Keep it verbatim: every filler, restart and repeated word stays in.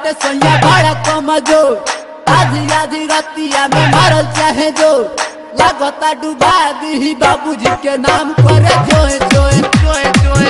बाटे सोनिया बड़ा कमजोर। आधी आधी रतिया में मारल चाहे जो लागता डुबा दी बाबूजी के नाम करे जोए जोए जोए जोए।